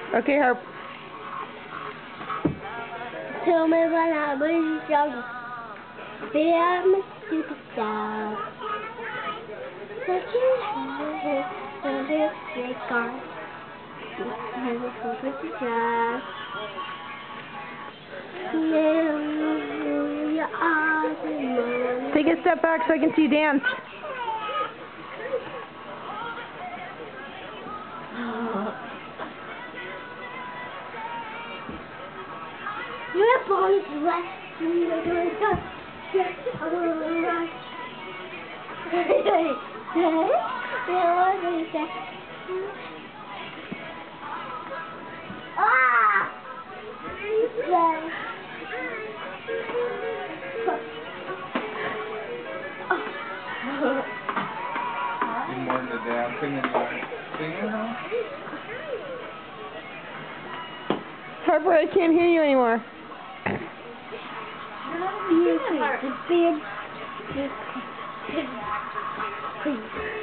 Okay, Harp. Tell me when I was young, be I'm a superstar. Such a big car, never forget to drive. Take a step back so I can see you dance. We're boys left in the dark. You're more into dancing than you are singing, huh? Harper, I can't hear you anymore. The big